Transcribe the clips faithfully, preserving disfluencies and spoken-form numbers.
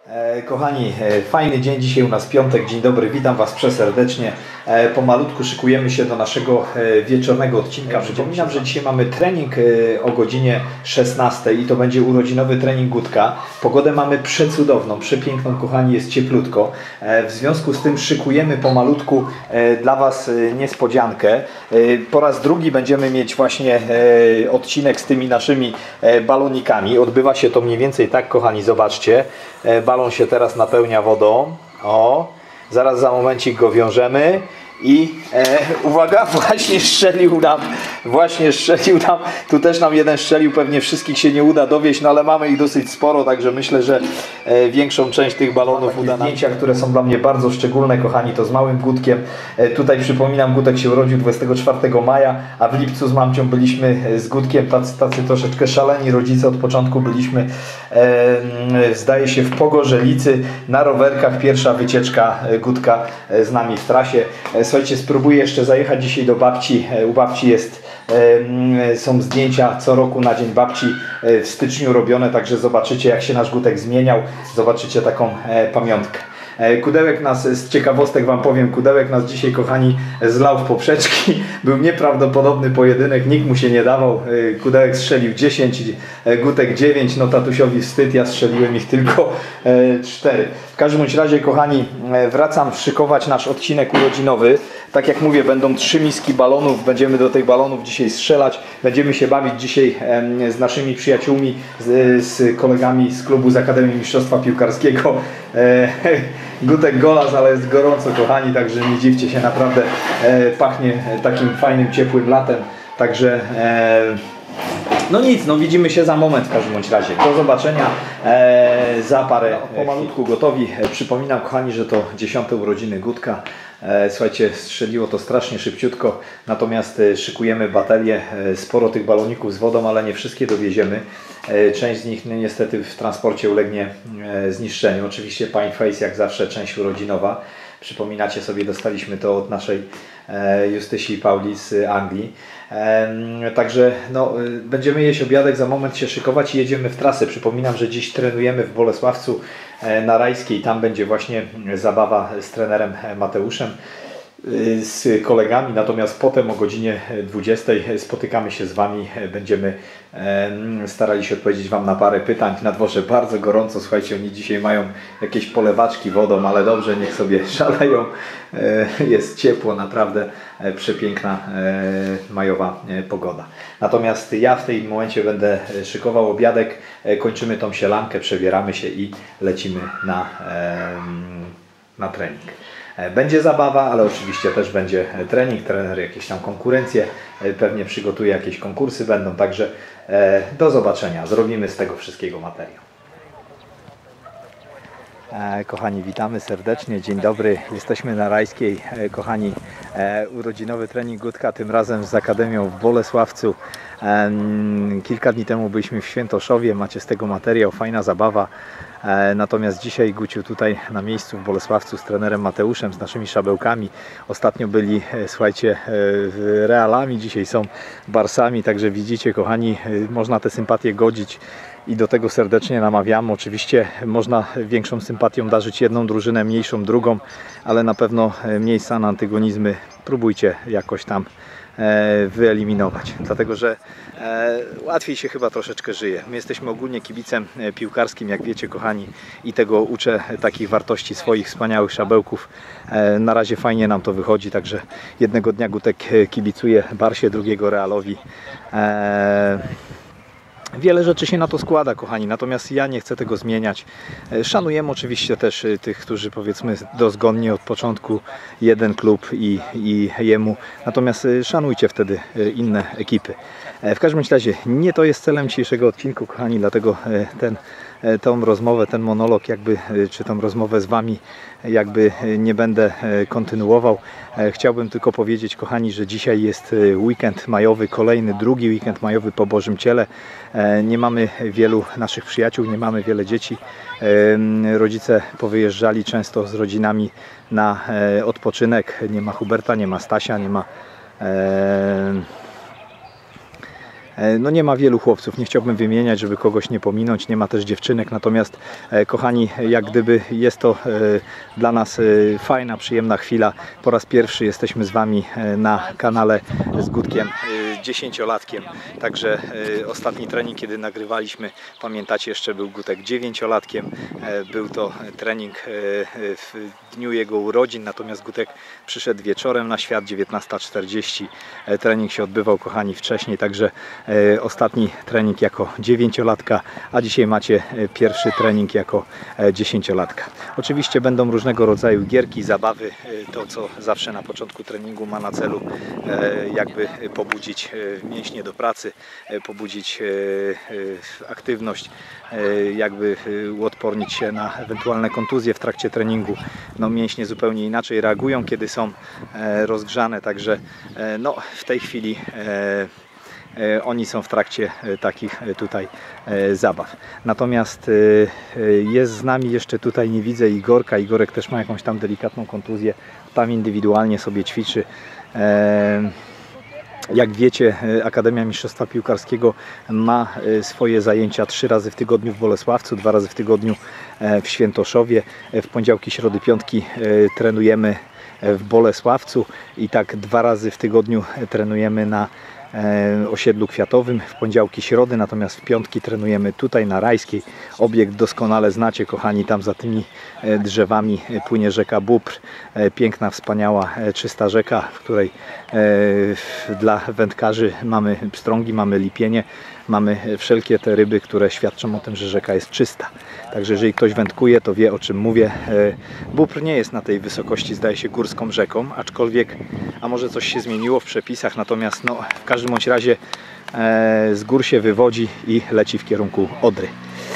E, kochani, e, fajny dzień dzisiaj u nas, piątek, dzień dobry, witam Was przeserdecznie. E, pomalutku szykujemy się do naszego e, wieczornego odcinka. Przypominam, że dzisiaj mamy trening e, o godzinie szesnastej i to będzie urodzinowy trening Gutka. Pogodę mamy przecudowną, przepiękną, kochani, jest cieplutko. E, w związku z tym szykujemy pomalutku e, dla Was e, niespodziankę. E, po raz drugi będziemy mieć właśnie e, odcinek z tymi naszymi e, balonikami. Odbywa się to mniej więcej tak, kochani, zobaczcie. E, balon się teraz napełnia wodą. O, zaraz za momencik go wiążemy i e, uwaga, właśnie strzelił nam, właśnie strzelił nam, tu też nam jeden strzelił, pewnie wszystkich się nie uda dowieść, no ale mamy ich dosyć sporo, także myślę, że e, większą część tych balonów uda nam. Zdjęcia, które są dla mnie bardzo szczególne, kochani, to z małym Gutkiem. E, tutaj przypominam, Gutek się urodził dwudziestego czwartego maja, a w lipcu z mamcią byliśmy z Gutkiem tacy, tacy troszeczkę szaleni rodzice, od początku byliśmy, e, zdaje się, w Pogorzelicy na rowerkach, pierwsza wycieczka Gutka z nami w trasie. Słuchajcie, spróbuję jeszcze zajechać dzisiaj do babci. U babci jest, są zdjęcia co roku na Dzień Babci w styczniu robione, także zobaczycie, jak się nasz Gutek zmieniał. Zobaczycie taką pamiątkę. Kudełek nas, z ciekawostek Wam powiem, Kudełek nas dzisiaj, kochani, zlał w poprzeczki. Był nieprawdopodobny pojedynek, nikt mu się nie dawał. Kudełek strzelił dziesięć, Gutek dziewięć, no tatusiowi wstyd, ja strzeliłem ich tylko cztery. W każdym bądź razie, kochani, wracam szykować nasz odcinek urodzinowy. Tak jak mówię, będą trzy miski balonów, będziemy do tych balonów dzisiaj strzelać. Będziemy się bawić dzisiaj z naszymi przyjaciółmi, z, z kolegami z klubu z Akademii Mistrzostwa Piłkarskiego. Gutek golas, ale jest gorąco, kochani, także nie dziwcie się, naprawdę pachnie takim fajnym, ciepłym latem. Także no nic, no widzimy się za moment w każdym bądź razie. Do zobaczenia e, za parę pomalutku gotowi. E, przypominam, kochani, że to dziesiąte urodziny Gutka. E, słuchajcie, strzeliło to strasznie szybciutko, natomiast e, szykujemy baterię, e, sporo tych baloników z wodą, ale nie wszystkie dowieziemy. E, część z nich no, niestety w transporcie ulegnie e, zniszczeniu. Oczywiście Pine Face, jak zawsze, część urodzinowa. Przypominacie sobie, dostaliśmy to od naszej e, Justysi i Pauli z Anglii. E, także no, będziemy jeść obiadek, za moment się szykować i jedziemy w trasę. Przypominam, że dziś trenujemy w Bolesławcu e, na Rajskiej. Tam będzie właśnie zabawa z trenerem Mateuszem, e, z kolegami. Natomiast potem o godzinie dwudziestej spotykamy się z Wami. Będziemy e, starali się odpowiedzieć Wam na parę pytań. Na dworze bardzo gorąco. Słuchajcie, oni dzisiaj mają jakieś polewaczki wodą, ale dobrze, niech sobie szaleją. E, jest ciepło, naprawdę e, przepiękna e, majowa e, pogoda. Natomiast ja w tym momencie będę szykował obiadek. E, kończymy tą sielankę, przebieramy się i lecimy na, e, na trening. Będzie zabawa, ale oczywiście też będzie trening, trener jakieś tam konkurencje, pewnie przygotuje jakieś konkursy będą, także do zobaczenia. Zrobimy z tego wszystkiego materiał. Kochani, witamy serdecznie, dzień dobry, jesteśmy na Rajskiej. Kochani, urodzinowy trening Gutka, tym razem z Akademią w Bolesławcu. Kilka dni temu byliśmy w Świętoszowie, macie z tego materiał, fajna zabawa. Natomiast dzisiaj, Guciu, tutaj na miejscu w Bolesławcu z trenerem Mateuszem, z naszymi szabełkami. Ostatnio byli, słuchajcie, Realami, dzisiaj są Barsami, także widzicie, kochani, można te sympatie godzić i do tego serdecznie namawiam. Oczywiście można większą sympatią darzyć jedną drużynę, mniejszą drugą, ale na pewno miejsca na antygonizmy próbujcie jakoś tam wyeliminować, dlatego że e, łatwiej się chyba troszeczkę żyje. My jesteśmy ogólnie kibicem piłkarskim, jak wiecie, kochani, i tego uczę takich wartości swoich wspaniałych szabełków. E, na razie fajnie nam to wychodzi, także jednego dnia Gutek kibicuje Barsie, drugiego Realowi. E, Wiele rzeczy się na to składa, kochani, natomiast ja nie chcę tego zmieniać. Szanujemy oczywiście też tych, którzy, powiedzmy, dozgonnie od początku jeden klub i, i jemu, natomiast szanujcie wtedy inne ekipy. W każdym razie nie to jest celem dzisiejszego odcinku, kochani, dlatego ten, tą rozmowę, ten monolog jakby, czy tą rozmowę z Wami jakby nie będę kontynuował. Chciałbym tylko powiedzieć, kochani, że dzisiaj jest weekend majowy, kolejny, drugi weekend majowy po Bożym Ciele. Nie mamy wielu naszych przyjaciół, nie mamy wiele dzieci. Rodzice powyjeżdżali często z rodzinami na odpoczynek. Nie ma Huberta, nie ma Stasia, nie ma no nie ma wielu chłopców, nie chciałbym wymieniać, żeby kogoś nie pominąć, nie ma też dziewczynek, natomiast kochani, jak gdyby jest to dla nas fajna, przyjemna chwila. Po raz pierwszy jesteśmy z Wami na kanale z Gutkiem dziesięciolatkiem, także ostatni trening, kiedy nagrywaliśmy, pamiętacie, jeszcze był Gutek dziewięciolatkiem, był to trening w dniu jego urodzin, natomiast Gutek przyszedł wieczorem na świat, dziewiętnasta czterdzieści. Trening się odbywał, kochani, wcześniej, także ostatni trening jako dziewięciolatka, a dzisiaj macie pierwszy trening jako dziesięciolatka. Oczywiście będą różnego rodzaju gierki, zabawy, to co zawsze na początku treningu ma na celu jakby pobudzić mięśnie do pracy, pobudzić aktywność, jakby uodpornić się na ewentualne kontuzje w trakcie treningu. No, mięśnie zupełnie inaczej reagują, kiedy są rozgrzane, także no, w tej chwili oni są w trakcie takich tutaj zabaw. Natomiast jest z nami jeszcze tutaj, nie widzę, Igorka. Igorek też ma jakąś tam delikatną kontuzję, tam indywidualnie sobie ćwiczy. Jak wiecie, Akademia Mistrzostwa Piłkarskiego ma swoje zajęcia trzy razy w tygodniu w Bolesławcu, dwa razy w tygodniu w Świętoszowie. W poniedziałki, środy, piątki trenujemy w Bolesławcu i tak dwa razy w tygodniu trenujemy na osiedlu kwiatowym, w poniedziałki, środy, natomiast w piątki trenujemy tutaj na Rajskiej. Obiekt doskonale znacie, kochani, tam za tymi drzewami płynie rzeka Bóbr, piękna, wspaniała, czysta rzeka, w której dla wędkarzy mamy pstrągi, mamy lipienie, mamy wszelkie te ryby, które świadczą o tym, że rzeka jest czysta. Także jeżeli ktoś wędkuje, to wie, o czym mówię. Bóbr nie jest na tej wysokości, zdaje się, górską rzeką, aczkolwiek, a może coś się zmieniło w przepisach, natomiast no, w każdym bądź razie z gór się wywodzi i leci w kierunku Odry.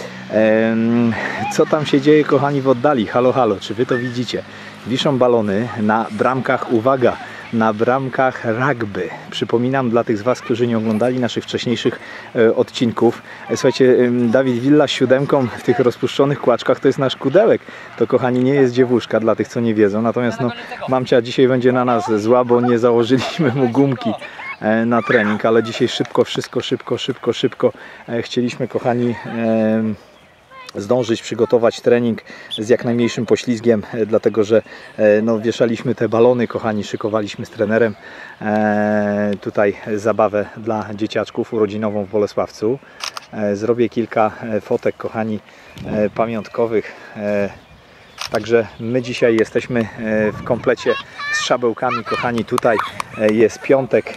Co tam się dzieje, kochani, w oddali? Halo, halo, czy Wy to widzicie? Wiszą balony na bramkach, uwaga, na bramkach rugby. Przypominam dla tych z Was, którzy nie oglądali naszych wcześniejszych e, odcinków. E, słuchajcie, e, Dawid Villa z siódemką w tych rozpuszczonych kłaczkach to jest nasz kudełek. To, kochani, nie jest dziewuszka, dla tych, co nie wiedzą. Natomiast no, mamcia dzisiaj będzie na nas zła, bo nie założyliśmy mu gumki e, na trening, ale dzisiaj szybko, wszystko, szybko, szybko, szybko e, chcieliśmy, kochani, e, zdążyć przygotować trening z jak najmniejszym poślizgiem, dlatego że no, wieszaliśmy te balony, kochani, szykowaliśmy z trenerem e, tutaj zabawę dla dzieciaczków urodzinową w Bolesławcu. E, zrobię kilka fotek, kochani, e, pamiątkowych. E, Także my dzisiaj jesteśmy w komplecie z szabełkami, kochani. Tutaj jest piątek.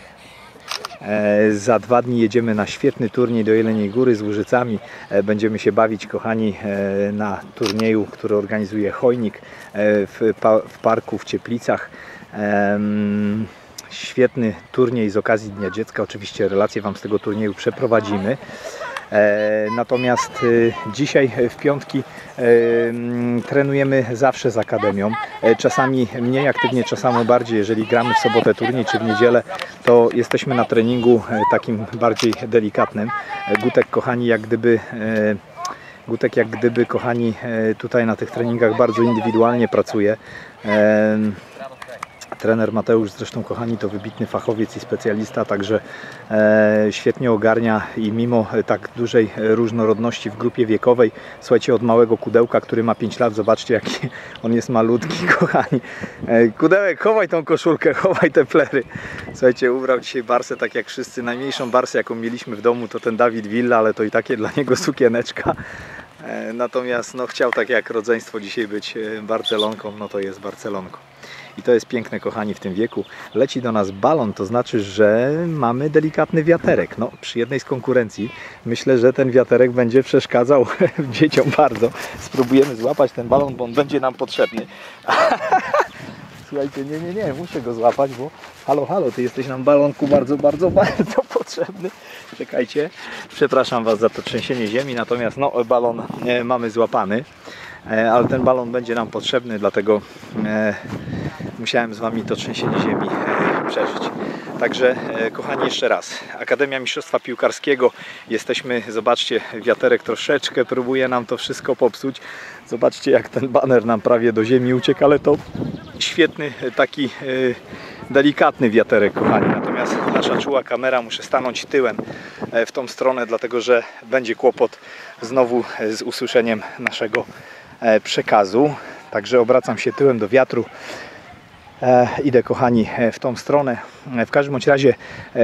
Za dwa dni jedziemy na świetny turniej do Jeleniej Góry z Łużycami. Będziemy się bawić, kochani, na turnieju, który organizuje Chojnik w, w parku w Cieplicach. Świetny turniej z okazji Dnia Dziecka. Oczywiście relacje Wam z tego turnieju przeprowadzimy. Natomiast dzisiaj w piątki trenujemy zawsze z Akademią. Czasami mniej aktywnie, czasami bardziej. Jeżeli gramy w sobotę turniej czy w niedzielę, to jesteśmy na treningu takim bardziej delikatnym. Gutek, kochani, jak gdyby Gutek jak gdyby, kochani, tutaj na tych treningach bardzo indywidualnie pracuje. Trener Mateusz, zresztą, kochani, to wybitny fachowiec i specjalista, także e, świetnie ogarnia i mimo tak dużej różnorodności w grupie wiekowej, słuchajcie, od małego kudełka, który ma pięć lat, zobaczcie, jaki on jest malutki, kochani. E, kudełek, chowaj tą koszulkę, chowaj te plery. Słuchajcie, ubrał dzisiaj barsę tak jak wszyscy. Najmniejszą barsę, jaką mieliśmy w domu, to ten Dawid Villa, ale to i takie dla niego sukieneczka. E, natomiast no, chciał tak jak rodzeństwo dzisiaj być Barcelonką, no to jest Barcelonką. I to jest piękne, kochani, w tym wieku. Leci do nas balon, to znaczy, że mamy delikatny wiaterek. No, przy jednej z konkurencji myślę, że ten wiaterek będzie przeszkadzał dzieciom bardzo. Spróbujemy złapać ten balon, bo on będzie nam potrzebny. Słuchajcie, nie, nie, nie, muszę go złapać, bo halo, halo, Ty jesteś nam, balonku, bardzo, bardzo, bardzo potrzebny. Czekajcie, przepraszam Was za to trzęsienie ziemi, natomiast no, balon e, mamy złapany. Ale ten balon będzie nam potrzebny, dlatego e, musiałem z Wami to trzęsienie ziemi e, przeżyć. Także, e, kochani, jeszcze raz. Akademia Mistrzostwa Piłkarskiego. Jesteśmy, zobaczcie, wiaterek troszeczkę próbuje nam to wszystko popsuć. Zobaczcie, jak ten baner nam prawie do ziemi uciekł, ale to świetny, taki e, delikatny wiaterek, kochani. Natomiast natomiast nasza czuła kamera, muszę stanąć tyłem w tą stronę, dlatego że będzie kłopot znowu z usłyszeniem naszego przekazu. Także obracam się tyłem do wiatru. E, idę, kochani, w tą stronę. W każdym bądź razie e,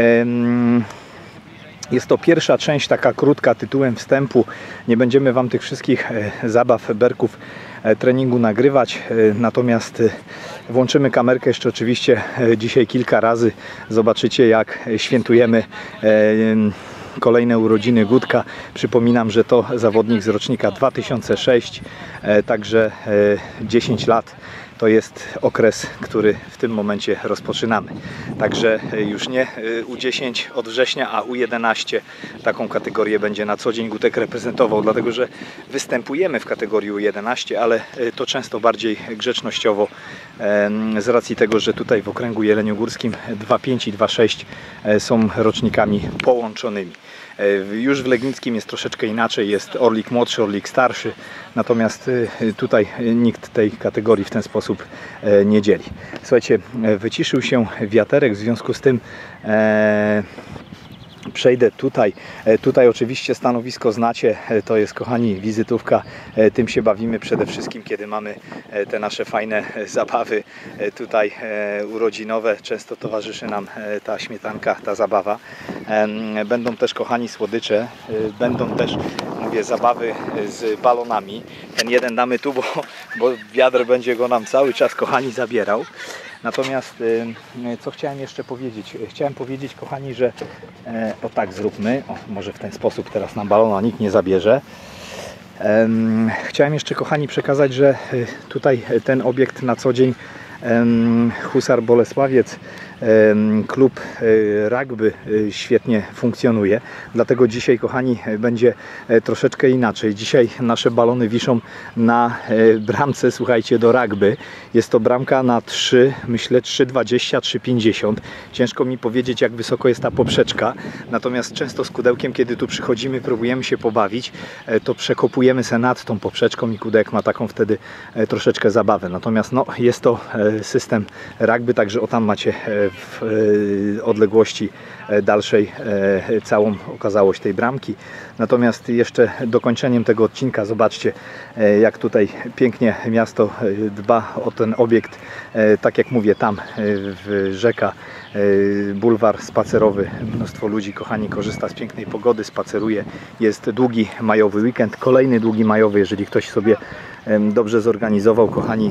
jest to pierwsza część, taka krótka, tytułem wstępu. Nie będziemy Wam tych wszystkich e, zabaw, berków e, treningu nagrywać. E, natomiast e, włączymy kamerkę jeszcze oczywiście e, dzisiaj kilka razy. Zobaczycie, jak świętujemy e, kolejne urodziny Gutka. Przypominam, że to zawodnik z rocznika dwa tysiące szóstego, e, także e, dziesięć lat. To jest okres, który w tym momencie rozpoczynamy. Także już nie U dziesięć od września, a U jedenaście taką kategorię będzie na co dzień Gutek reprezentował, dlatego że występujemy w kategorii U jedenaście, ale to często bardziej grzecznościowo z racji tego, że tutaj w okręgu jeleniogórskim dwa pięć i dwa sześć są rocznikami połączonymi. Już w Legnickim jest troszeczkę inaczej, jest Orlik młodszy, Orlik starszy, natomiast tutaj nikt tej kategorii w ten sposób nie dzieli. Słuchajcie, wyciszył się wiaterek, w związku z tym e, przejdę tutaj. Tutaj oczywiście stanowisko znacie, to jest, kochani, wizytówka. Tym się bawimy przede wszystkim, kiedy mamy te nasze fajne zabawy tutaj urodzinowe. Często towarzyszy nam ta śmietanka, ta zabawa. Będą też, kochani, słodycze, będą też, mówię, zabawy z balonami. Ten jeden damy tu, bo, bo wiatr będzie go nam cały czas, kochani, zabierał. Natomiast co chciałem jeszcze powiedzieć? Chciałem powiedzieć, kochani, że o tak zróbmy. O, może w ten sposób teraz nam balona nikt nie zabierze. Chciałem jeszcze, kochani, przekazać, że tutaj ten obiekt na co dzień Husar Bolesławiec, klub rugby świetnie funkcjonuje, dlatego dzisiaj, kochani, będzie troszeczkę inaczej. Dzisiaj nasze balony wiszą na bramce, słuchajcie, do rugby. Jest to bramka na trzy, myślę trzy dwadzieścia, trzy pięćdziesiąt. Ciężko mi powiedzieć, jak wysoko jest ta poprzeczka, natomiast często z Kudełkiem, kiedy tu przychodzimy, próbujemy się pobawić, to przekopujemy se nad tą poprzeczką i Kudełek ma taką wtedy troszeczkę zabawę. Natomiast no, jest to system rugby, także o tam macie w odległości dalszej całą okazałość tej bramki. Natomiast jeszcze dokończeniem tego odcinka, zobaczcie, jak tutaj pięknie miasto dba o ten obiekt. Tak jak mówię, tam w rzeka, bulwar spacerowy, mnóstwo ludzi, kochani, korzysta z pięknej pogody, spaceruje. Jest długi majowy weekend, kolejny długi majowy, jeżeli ktoś sobie dobrze zorganizował, kochani,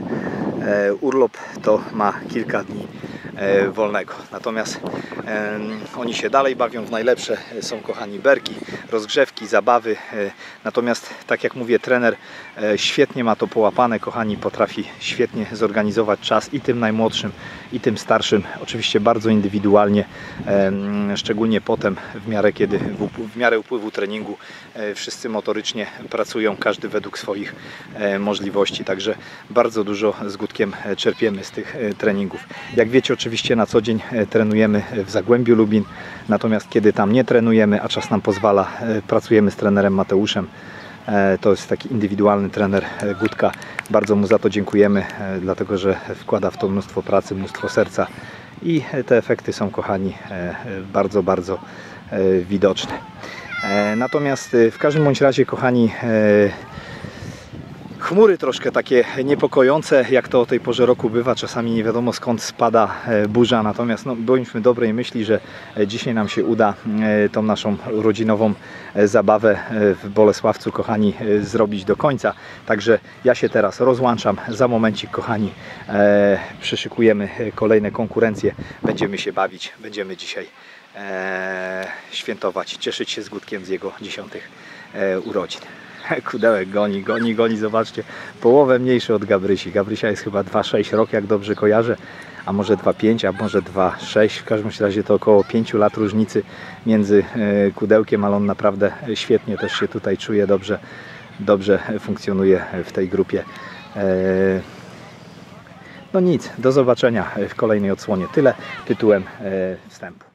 urlop, to ma kilka dni wolnego. Natomiast e, oni się dalej bawią, w najlepsze są, kochani, berki, rozgrzewki, zabawy. E, natomiast, tak jak mówię, trener e, świetnie ma to połapane, kochani, potrafi świetnie zorganizować czas i tym najmłodszym, i tym starszym. Oczywiście bardzo indywidualnie, e, szczególnie potem, w miarę kiedy w, w miarę upływu treningu e, wszyscy motorycznie pracują, każdy według swoich e, możliwości. Także bardzo dużo z Gutkiem czerpiemy z tych e, treningów. Jak wiecie, oczywiście Oczywiście na co dzień trenujemy w Zagłębiu Lubin, natomiast kiedy tam nie trenujemy, a czas nam pozwala, pracujemy z trenerem Mateuszem. To jest taki indywidualny trener Gutka. Bardzo mu za to dziękujemy, dlatego że wkłada w to mnóstwo pracy, mnóstwo serca i te efekty są, kochani, bardzo, bardzo widoczne. Natomiast w każdym bądź razie, kochani, chmury troszkę takie niepokojące, jak to o tej porze roku bywa. Czasami nie wiadomo, skąd spada burza, natomiast no, bądźmy dobrej myśli, że dzisiaj nam się uda tą naszą urodzinową zabawę w Bolesławcu, kochani, zrobić do końca. Także ja się teraz rozłączam. Za momencik, kochani, przyszykujemy kolejne konkurencje. Będziemy się bawić, będziemy dzisiaj świętować, cieszyć się z Gutkiem z jego dziesiątych urodzin. Kudełek goni, goni, goni, zobaczcie, połowę mniejszy od Gabrysi. Gabrysia jest chyba dwa sześć rok, jak dobrze kojarzę, a może dwa pięć, a może dwa sześć. W każdym razie to około pięciu lat różnicy między Kudełkiem, ale on naprawdę świetnie też się tutaj czuje, dobrze, dobrze funkcjonuje w tej grupie. No nic, do zobaczenia w kolejnej odsłonie. Tyle tytułem wstępu.